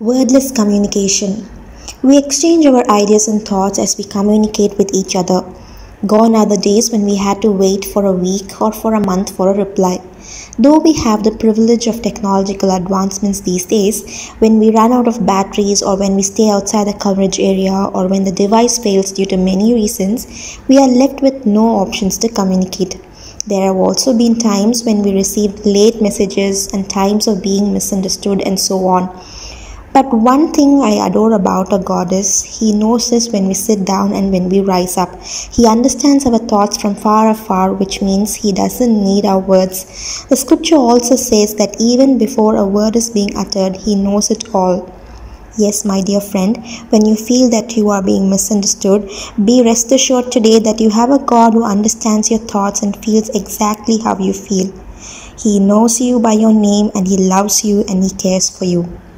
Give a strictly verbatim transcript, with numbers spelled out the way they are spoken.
Wordless communication. We exchange our ideas and thoughts as we communicate with each other. Gone are the days when we had to wait for a week or for a month for a reply. Though we have the privilege of technological advancements these days, when we run out of batteries or when we stay outside the coverage area or when the device fails due to many reasons, we are left with no options to communicate. There have also been times when we received late messages and times of being misunderstood and so on. But one thing I adore about a God is He knows us when we sit down and when we rise up. He understands our thoughts from far afar, which means He doesn't need our words. The scripture also says that even before a word is being uttered, He knows it all. Yes, my dear friend, when you feel that you are being misunderstood, be rest assured today that you have a God who understands your thoughts and feels exactly how you feel. He knows you by your name and He loves you and He cares for you.